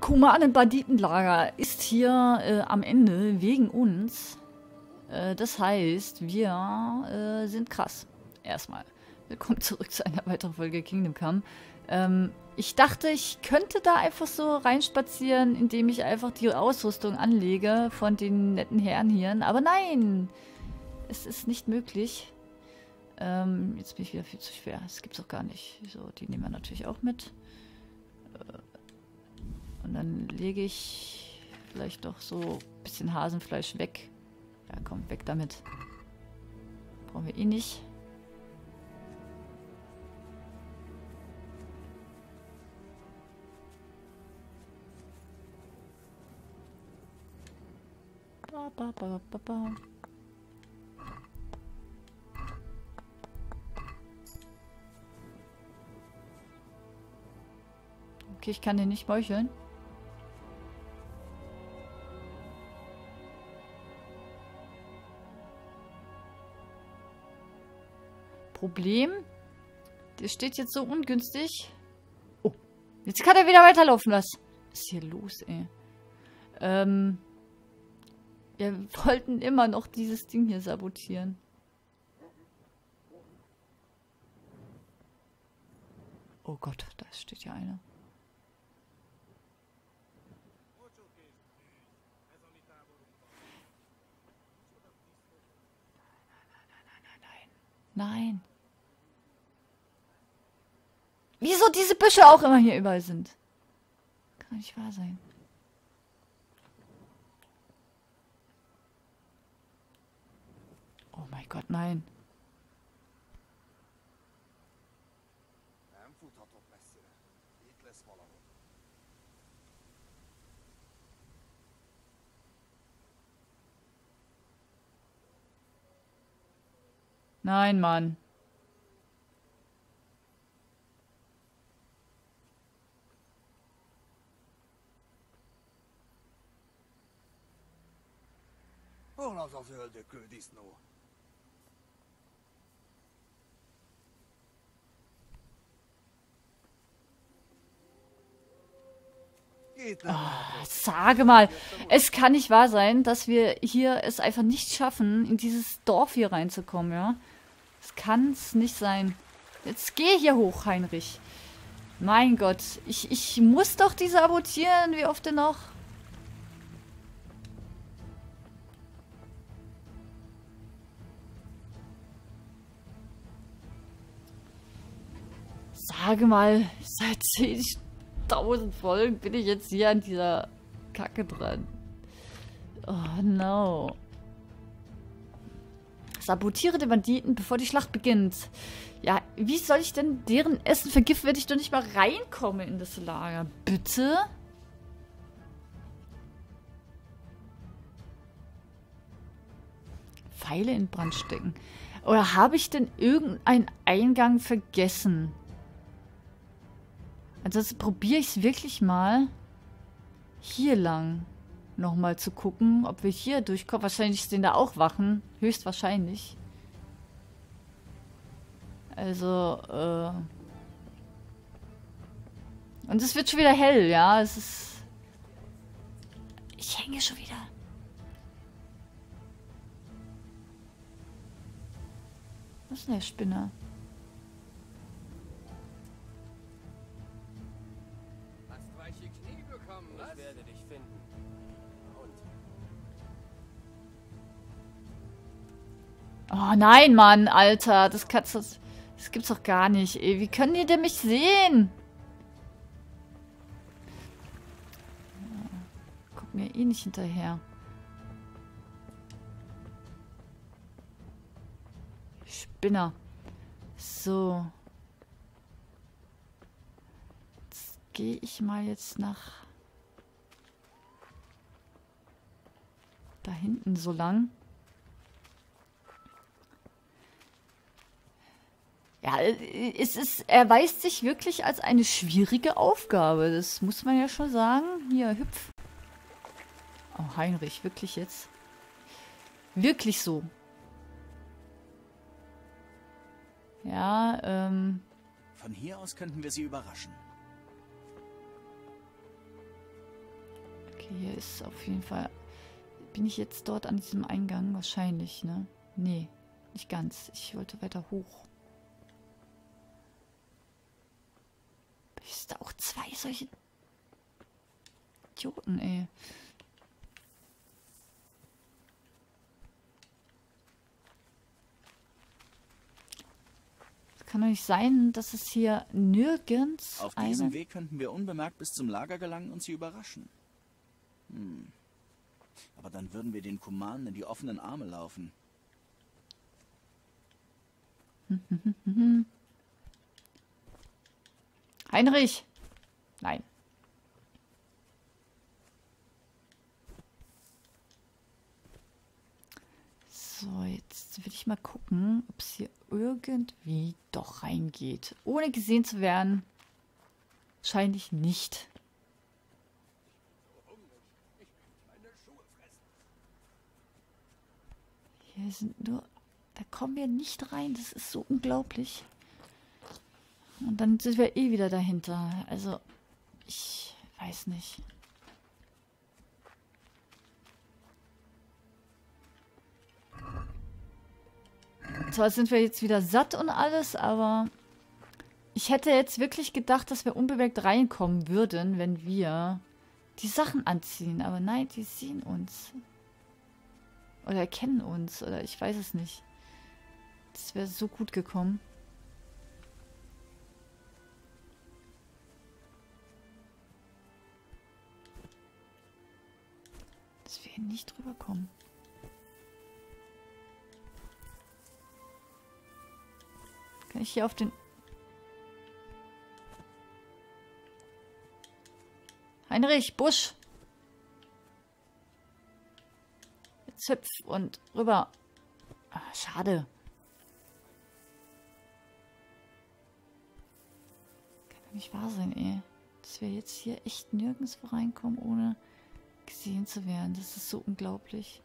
Kumanen-Banditenlager ist hier am Ende wegen uns. Das heißt, wir sind krass. Erstmal. Willkommen zurück zu einer weiteren Folge Kingdom Come. Ich dachte, ich könnte da einfach so reinspazieren, indem ich einfach die Ausrüstung anlege von den netten Herren hier. Aber nein! Es ist nicht möglich. Jetzt bin ich wieder viel zu schwer. Das gibt's auch gar nicht. So, die nehmen wir natürlich auch mit. Und dann lege ich vielleicht doch so ein bisschen Hasenfleisch weg. Ja, komm, weg damit. Brauchen wir eh nicht. Ba, ba, ba, ba, ba. Okay, ich kann den nicht meucheln. Problem. Der steht jetzt so ungünstig. Oh, jetzt kann er wieder weiterlaufen lassen. Was ist hier los, ey? Wir wollten immer noch dieses Ding hier sabotieren. Oh Gott, da steht ja einer. Nein. Wieso diese Büsche auch immer hier überall sind? Kann nicht wahr sein. Oh mein Gott, nein. Nein, Mann. Hol az az öldöklő disznó? Sage mal, es kann nicht wahr sein, dass wir hier es einfach nicht schaffen, in dieses Dorf hier reinzukommen, ja? Das kann es nicht sein. Jetzt geh hier hoch, Heinrich. Mein Gott, ich muss doch die sabotieren. Wie oft denn noch? Sage mal, seit 10.000 Folgen bin ich jetzt hier an dieser Kacke dran. Oh no. Sabotiere die Banditen, bevor die Schlacht beginnt. Ja, wie soll ich denn deren Essen vergiften, wenn ich doch nicht mal reinkomme in das Lager? Bitte? Pfeile in Brand stecken. Oder habe ich denn irgendeinen Eingang vergessen? Ansonsten probiere ich es wirklich mal hier lang nochmal zu gucken, ob wir hier durchkommen. Wahrscheinlich stehen da auch Wachen. Höchstwahrscheinlich. Also, und es wird schon wieder hell, ja. Es ist... Ich hänge schon wieder. Was ist denn der Spinner? Hast weiche Knie bekommen, was? Ich werde dich finden. Oh nein, Mann, Alter. Das gibt's doch gar nicht, ey. Wie können die denn mich sehen? Guck mir eh nicht hinterher. Spinner. So. Jetzt gehe ich mal jetzt nach da hinten so lang. Ja, erweist sich wirklich als eine schwierige Aufgabe. Das muss man ja schon sagen. Hier, hüpf. Oh, Heinrich, wirklich jetzt? Wirklich so. Ja, Von hier aus könnten wir sie überraschen. Hier ist auf jeden Fall... Bin ich jetzt dort an diesem Eingang? Wahrscheinlich, ne? Nee, nicht ganz. Ich wollte weiter hoch. Ist da auch zwei solche Idioten, ey. Es kann doch nicht sein, dass es hier nirgends Auf diesem Weg könnten wir unbemerkt bis zum Lager gelangen und sie überraschen. Aber dann würden wir den Kumanen in die offenen Arme laufen. Heinrich! Nein. So, jetzt will ich mal gucken, ob es hier irgendwie doch reingeht. Ohne gesehen zu werden. Wahrscheinlich nicht. Hier sind nur... Da kommen wir nicht rein. Das ist so unglaublich. Und dann sind wir eh wieder dahinter. Also, ich weiß nicht. Zwar sind wir jetzt wieder satt und alles, aber ich hätte jetzt wirklich gedacht, dass wir unbewegt reinkommen würden, wenn wir die Sachen anziehen. Aber nein, die sehen uns. Oder erkennen uns. Oder ich weiß es nicht. Das wäre so gut gekommen. Dass wir hier nicht drüber kommen. Kann ich hier auf den... Heinrich, Busch! Jetzt hüpf und rüber. Ah, schade. Kann doch nicht wahr sein, ey. Dass wir jetzt hier echt nirgendwo reinkommen, ohne gesehen zu werden. Das ist so unglaublich.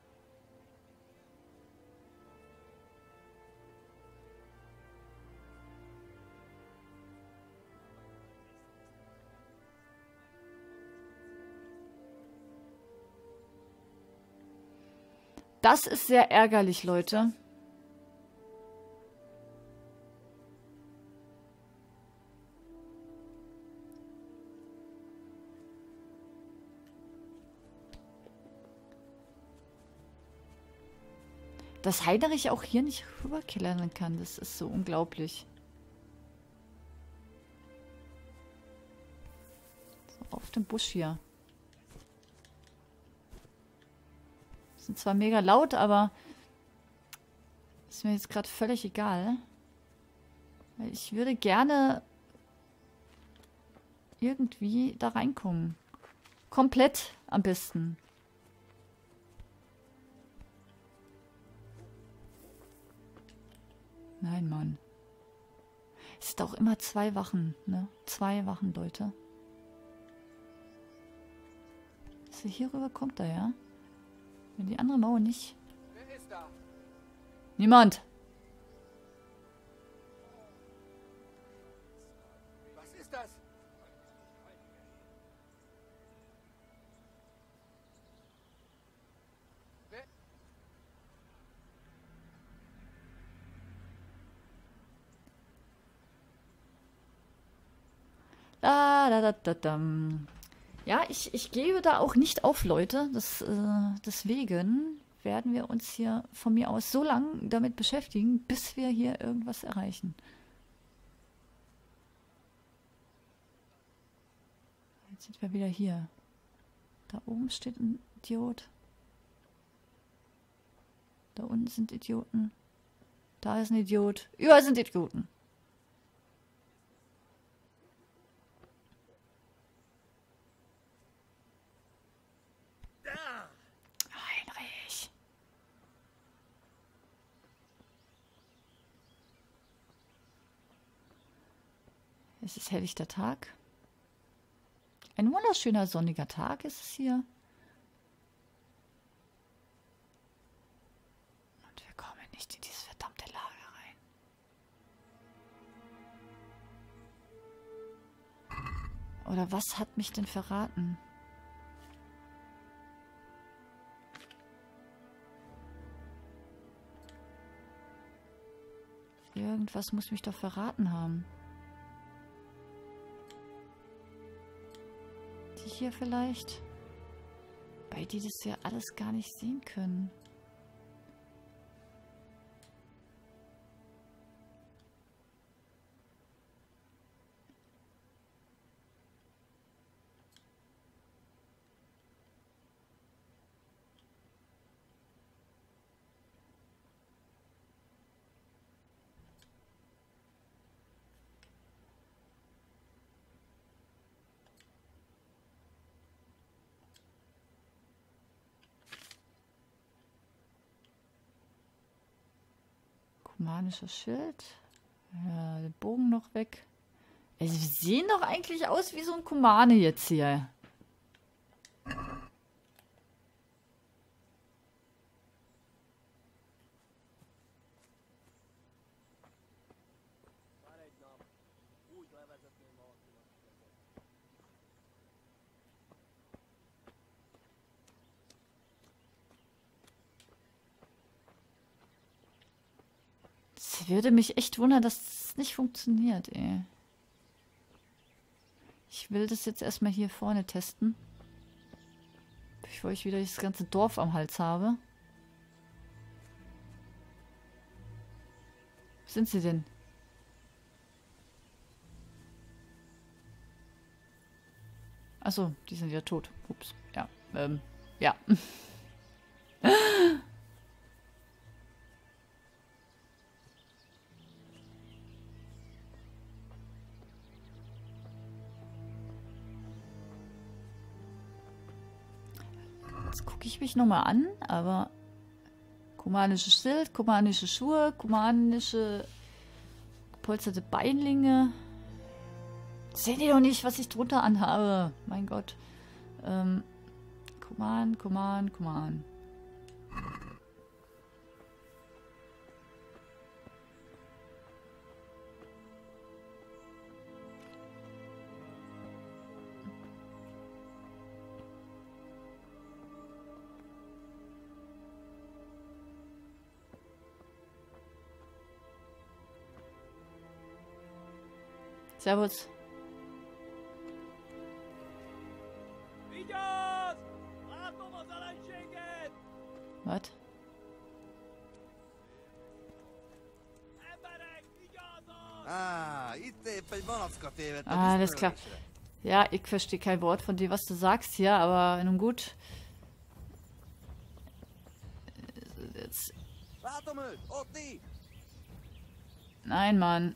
Das ist sehr ärgerlich, Leute. Dass Heinrich auch hier nicht rüberklettern kann, das ist so unglaublich. So, auf dem Busch hier. Sind zwar mega laut, aber ist mir jetzt gerade völlig egal. Weil ich würde gerne irgendwie da reinkommen. Komplett am besten. Nein, Mann. Es sind auch immer 2 Wachen, ne? 2 Wachen, Leute. Also hier rüber kommt er, ja? Wenn die andere Mauer nicht. Wer ist da? Niemand. Was ist das? Wer? Ja, ich gebe da auch nicht auf, Leute. Deswegen werden wir uns hier von mir aus so lange damit beschäftigen, bis wir hier irgendwas erreichen. Jetzt sind wir wieder hier. Da oben steht ein Idiot. Da unten sind Idioten. Da ist ein Idiot. Überall sind Idioten. Heinrich. Es ist helllichter Tag. Ein wunderschöner sonniger Tag ist es hier. Und wir kommen nicht in dieses verdammte Lager rein. Oder was hat mich denn verraten? Irgendwas muss mich doch verraten haben. Die hier vielleicht? Weil die das ja alles gar nicht sehen können. Kumanisches Schild. Ja, den Bogen noch weg. Also, wir sehen doch eigentlich aus wie so ein Kumane jetzt hier. Es würde mich echt wundern, dass es nicht funktioniert, ey. Ich will das jetzt erstmal hier vorne testen. Bevor ich wieder das ganze Dorf am Hals habe. Wo sind sie denn? Achso, die sind ja tot. Ups. Ja. Ja. Jetzt gucke ich mich nochmal an, aber kumanisches Schild, kumanische Schuhe, kumanische gepolsterte Beinlinge. Seht ihr doch nicht, was ich drunter anhabe? Mein Gott. Kuman. Servus. Was? Ah, alles klar. Ja, ich verstehe kein Wort von dem, was du sagst hier, aber nun gut. Jetzt. Nein, Mann.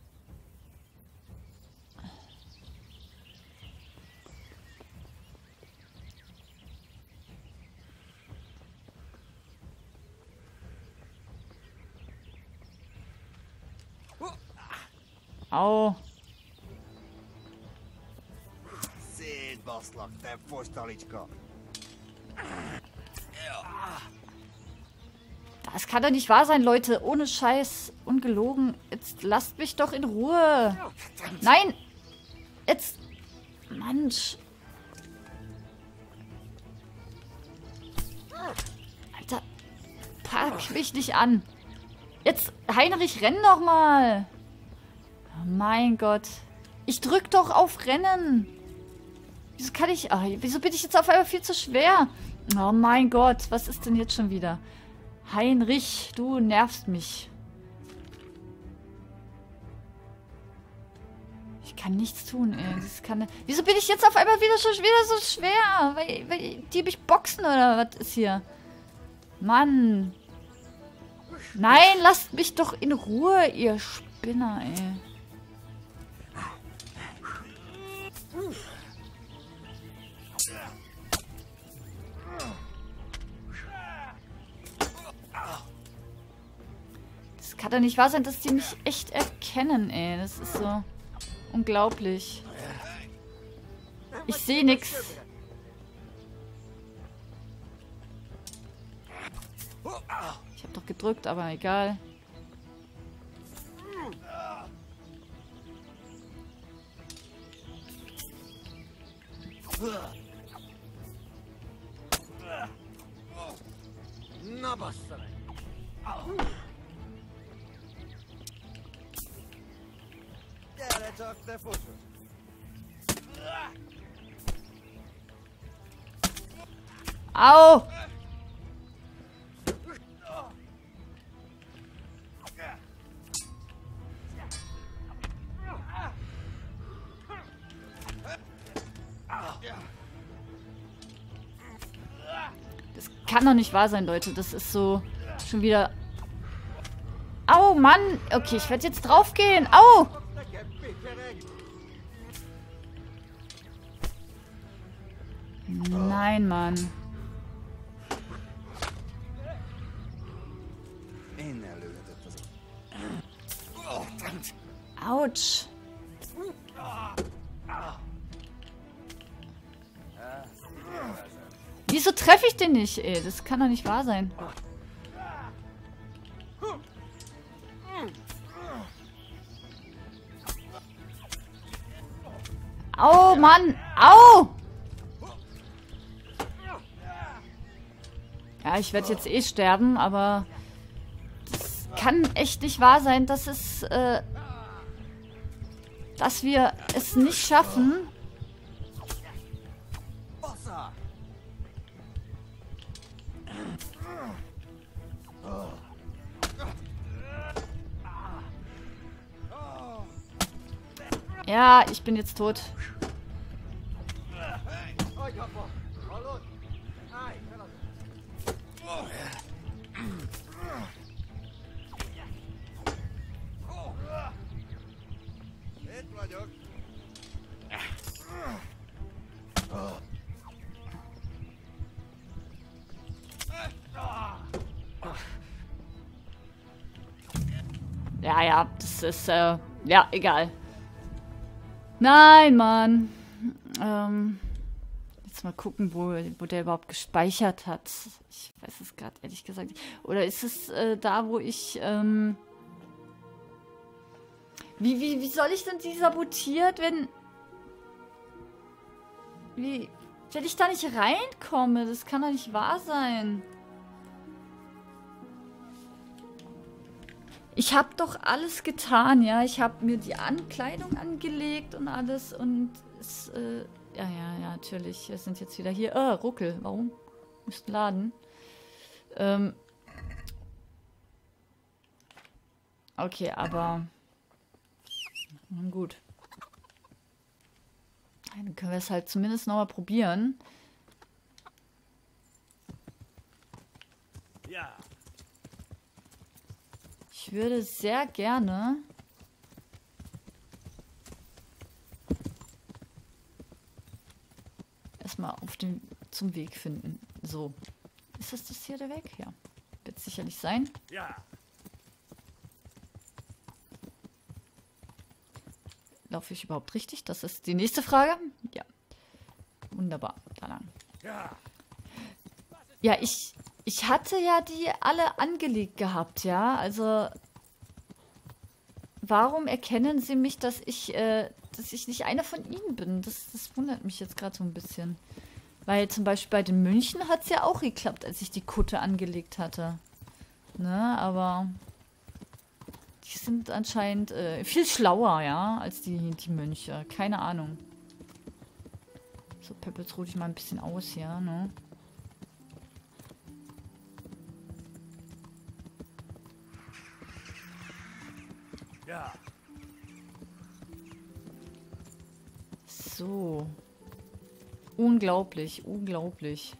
Au. Szétbaszlak, te fosztalicska! Das kann doch nicht wahr sein, Leute. Ohne Scheiß. Ungelogen. Jetzt lasst mich doch in Ruhe. Nein! Jetzt. Mensch. Alter. Pack mich nicht an. Jetzt, Heinrich, renn doch mal. Oh mein Gott. Ich drück doch auf Rennen. Wieso kann ich... Ach, wieso bin ich jetzt auf einmal viel zu schwer? Oh mein Gott. Was ist denn jetzt schon wieder? Heinrich, du nervst mich. Ich kann nichts tun, ey. Das kann... Wieso bin ich jetzt auf einmal wieder so schwer? Weil die mich boxen oder was ist hier? Mann. Nein, lasst mich doch in Ruhe, ihr Spinner, ey. Das kann doch nicht wahr sein, dass die mich echt erkennen, ey. Das ist so unglaublich. Ich sehe nichts. Ich habe doch gedrückt, aber egal. Au! Das kann doch nicht wahr sein, Leute. Das ist so schon wieder... Au, Mann! Okay, ich werde jetzt draufgehen. Au! Nein, Mann. Autsch. Wieso treffe ich den nicht, ey? Das kann doch nicht wahr sein. Au, Mann! Au! Ja, ich werde jetzt eh sterben, aber das kann echt nicht wahr sein, dass dass wir es nicht schaffen. Ja, ich bin jetzt tot. Ja, ja, das ist, ja, egal. Nein, Mann. Jetzt mal gucken, wo der überhaupt gespeichert hat. Ich weiß es gerade ehrlich gesagt nicht. Oder ist es da, wo ich, Wie soll ich denn die sabotiert, wenn ich da nicht reinkomme? Das kann doch nicht wahr sein. Ich habe doch alles getan, ja. Ich habe mir die Ankleidung angelegt und alles und es, ja, natürlich. Wir sind jetzt wieder hier. Ruckel. Warum? Müssten laden. Okay, aber gut. Dann können wir es halt zumindest nochmal probieren. Ja. Ich würde sehr gerne erstmal zum Weg finden. So. Ist das hier der Weg? Ja. Wird sicherlich sein. Ja. Laufe ich überhaupt richtig? Das ist die nächste Frage. Ja. Wunderbar. Da lang. Ja. Ja, ich hatte ja die alle angelegt gehabt, ja. Also, warum erkennen sie mich, dass ich nicht einer von ihnen bin? Das wundert mich jetzt gerade so ein bisschen. Weil zum Beispiel bei den Mönchen hat es ja auch geklappt, als ich die Kutte angelegt hatte. Ne, aber die sind anscheinend viel schlauer, ja, als die Mönche. Keine Ahnung. So, Peppels ruhe ich mal ein bisschen aus hier, ne? Ja. So. Unglaublich, unglaublich.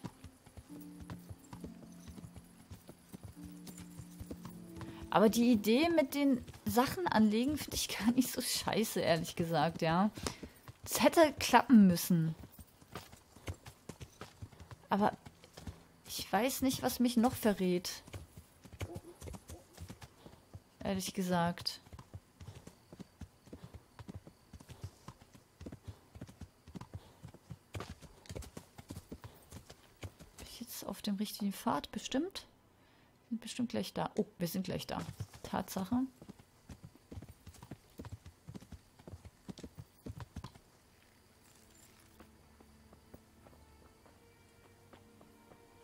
Aber die Idee mit den Sachen anlegen finde ich gar nicht so scheiße, ehrlich gesagt, ja. Das hätte klappen müssen. Aber ich weiß nicht, was mich noch verrät. Ehrlich gesagt. Bin ich jetzt auf dem richtigen Pfad? Bestimmt? Sind bestimmt gleich da. Oh, wir sind gleich da. Tatsache.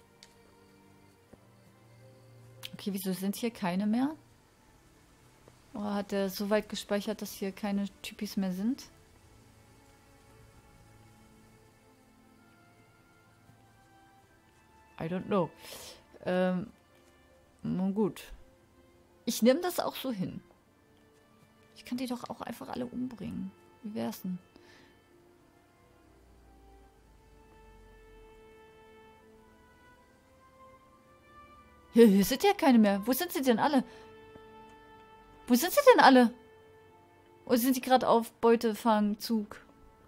Okay, wieso sind hier keine mehr? Oder hat der so weit gespeichert, dass hier keine Typis mehr sind? I don't know. Nun gut. Ich nehme das auch so hin. Ich kann die doch auch einfach alle umbringen. Wie wär's denn? Hier sind ja keine mehr. Wo sind sie denn alle? Wo sind sie denn alle? Oder sind die gerade auf Beutefangzug?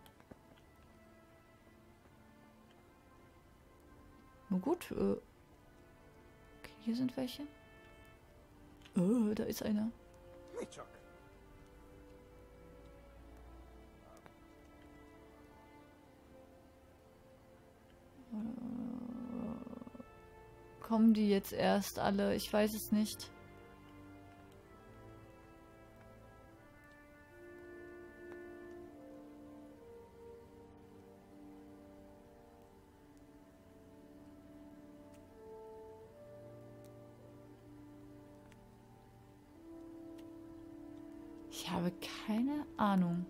Na gut. Okay, hier sind welche. Oh, da ist einer. Kommen die jetzt erst alle? Ich weiß es nicht. Ich habe keine Ahnung.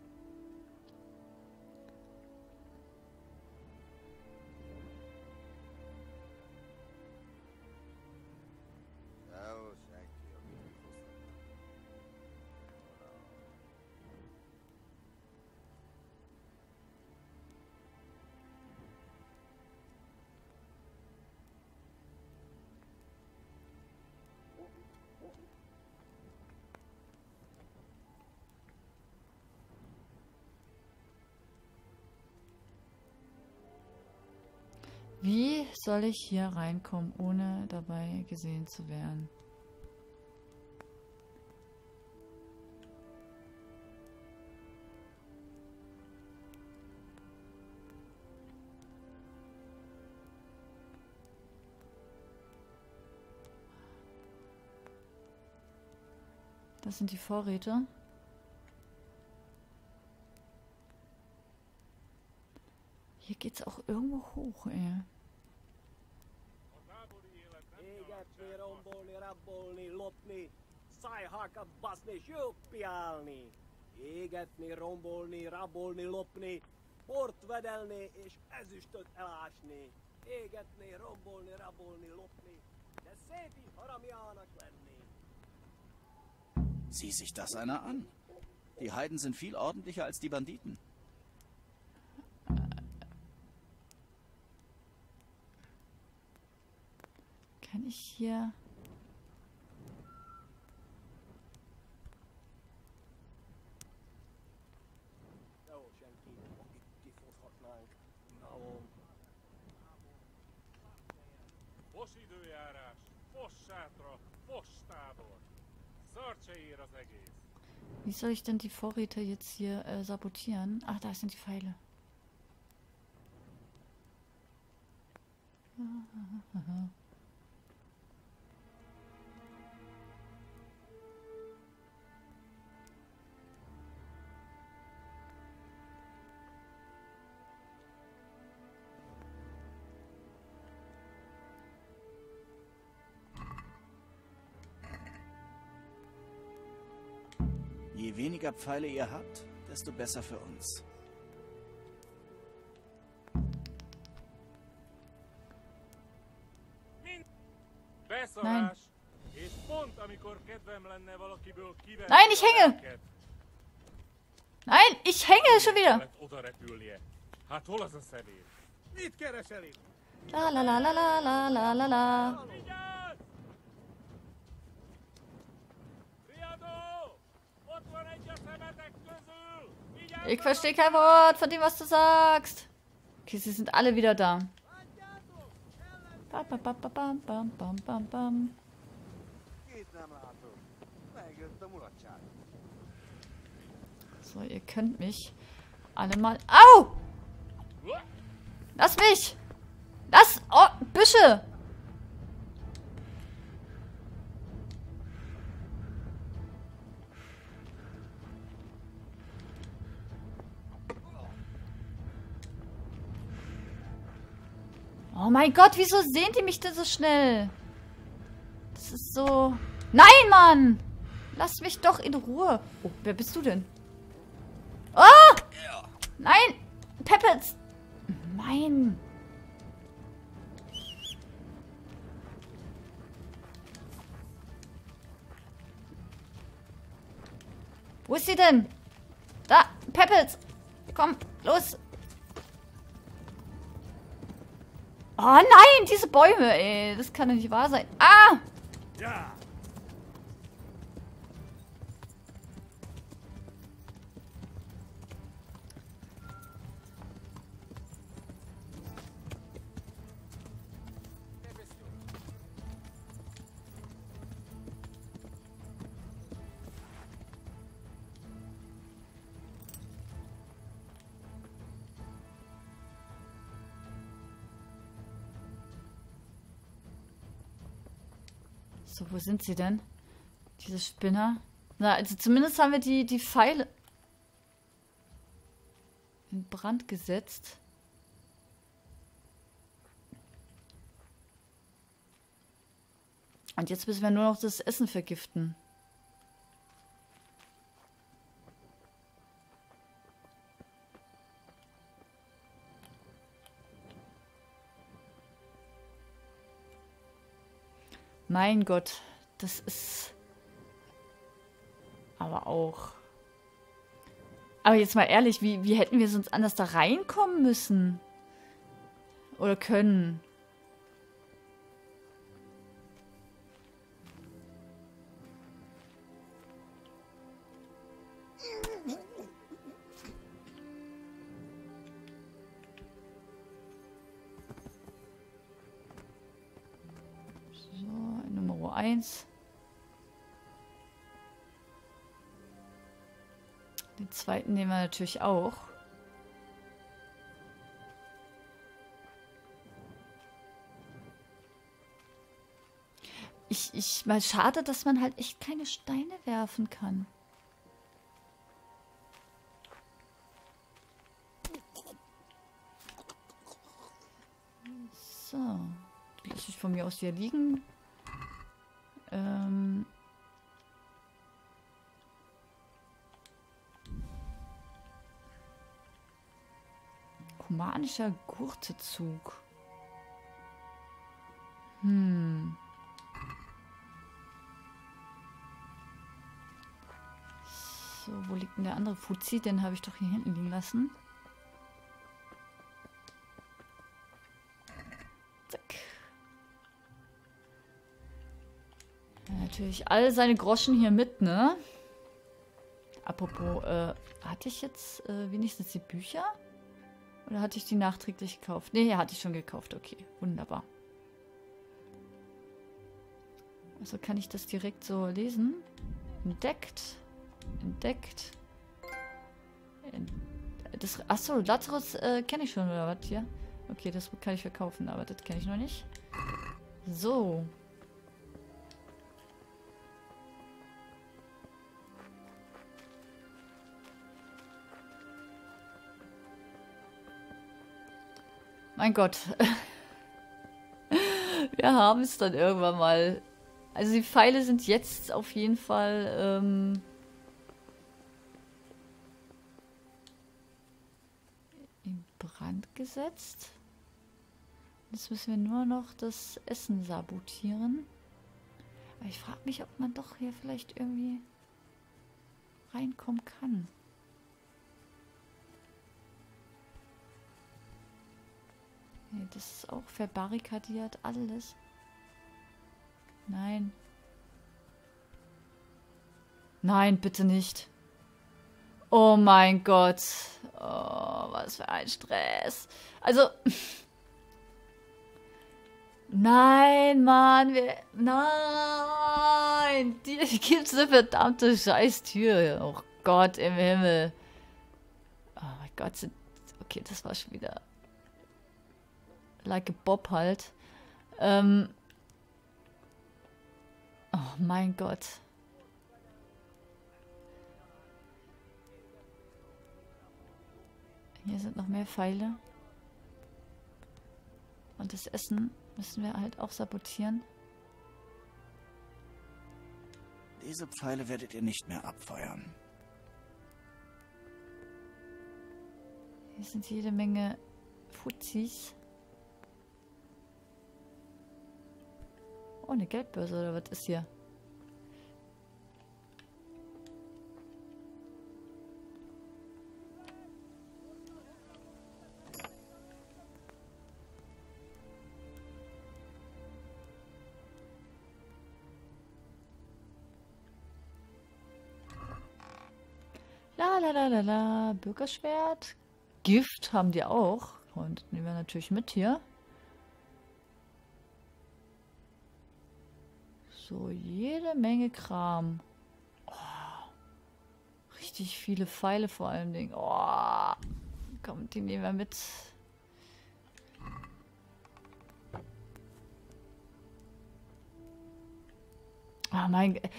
Wie soll ich hier reinkommen, ohne dabei gesehen zu werden? Das sind die Vorräte. Hier geht's auch irgendwo hoch, ey. Égetni, rombolni, rabolni, lopni, szájhákat baszni, sjöppjálni. Égetni, rombolni, rabolni, lopni, bort vedelni és ezüstöt elásni. Égetni, rombolni, rabolni, lopni, de szép így haramjának lenni. Sieh sich das einer an. Die Heiden sind viel ordentlicher als die Banditen. Kann ich hier... Jó, senki, akit kifuthatnánk. Navom. Fosidőjárás, fossátra, fostábor. Szart se ér az egész. Wie soll ich denn die Vorräte jetzt hier sabotieren? Ach, da sind die Pfeile. Je weniger Pfeile ihr habt, desto besser für uns. Beszarás! És pont amikor kedvem lenne valakiből kivenni. Nein, ich hänge! Nein, ich hänge schon wieder! Oda repülnie. Hát hol az a személy? Mit keresel itt? La la la la la la la la la. Vigyázz! Riadó! Ott van egy a szemetek közül! Vigyázz! Ich verstehe kein Wort von dem, was du sagst. Okay, sie sind alle wieder da. Bam, bam, bam, bam, bam, bam, bam, bam. Két nem látod. Megjött a mulatság. So, ihr könnt mich alle mal... Au! Lass mich! Lass... Oh, Büsche! Oh mein Gott, wieso sehen die mich denn so schnell? Das ist so... Nein, Mann! Lass mich doch in Ruhe. Oh, wer bist du denn? Oh! Nein! Peppels! Nein! Wo ist sie denn? Da! Peppels! Komm, los! Oh nein! Diese Bäume, ey! Das kann doch nicht wahr sein. Ah! Ja. So, wo sind sie denn? Diese Spinner. Na, also zumindest haben wir die Pfeile in Brand gesetzt. Und jetzt müssen wir nur noch das Essen vergiften. Mein Gott, das ist aber auch... Aber jetzt mal ehrlich, wie hätten wir sonst anders da reinkommen müssen? Oder können? Nummer 1. Den zweiten nehmen wir natürlich auch. Mal schade, dass man halt echt keine Steine werfen kann. So. Lass ich von mir aus hier liegen. Kumanischer Gurtezug. So, wo liegt denn der andere Fuzzi? Den habe ich doch hier hinten liegen lassen. Zack. Ja, natürlich all seine Groschen hier mit, ne? Apropos, hatte ich jetzt wenigstens die Bücher? Oder hatte ich die nachträglich gekauft? Ne, ja, hatte ich schon gekauft. Okay, wunderbar. Also kann ich das direkt so lesen. Entdeckt. Entdeckt. Achso, Lazarus kenne ich schon, oder was hier? Okay, das kann ich verkaufen, aber das kenne ich noch nicht. So. Mein Gott. Wir haben es dann irgendwann mal. Also die Pfeile sind jetzt auf jeden Fall in Brand gesetzt. Jetzt müssen wir nur noch das Essen sabotieren. Aber ich frage mich, ob man doch hier vielleicht irgendwie reinkommen kann. Nee, das ist auch verbarrikadiert, alles. Nein. Nein, bitte nicht. Oh mein Gott. Oh, was für ein Stress. Also... Nein, Mann. Nein. Hier gibt's eine verdammte Scheißtür. Oh Gott im Himmel. Oh mein Gott. Okay, das war schon wieder... Like a Bob halt. Oh mein Gott. Hier sind noch mehr Pfeile. Und das Essen müssen wir halt auch sabotieren. Diese Pfeile werdet ihr nicht mehr abfeuern. Hier sind jede Menge Fuzis. Oh, eine Geldbörse oder was ist hier? La la la la la. Bürgerschwert. Gift haben die auch. Und nehmen wir natürlich mit hier. So, jede Menge Kram. Oh, richtig viele Pfeile vor allen Dingen. Oh, komm, die nehmen wir mit. Oh mein Gott.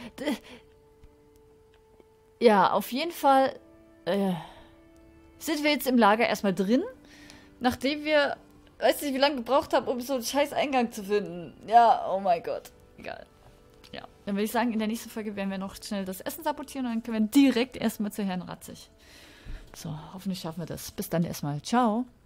Ja, auf jeden Fall sind wir jetzt im Lager erstmal drin. Nachdem wir, weiß nicht, wie lange gebraucht haben, um so einen scheiß Eingang zu finden. Ja, oh mein Gott. Egal. Ja, dann würde ich sagen, in der nächsten Folge werden wir noch schnell das Essen sabotieren und dann können wir direkt erstmal zu Herrn Ratzig. So, hoffentlich schaffen wir das. Bis dann erstmal. Ciao.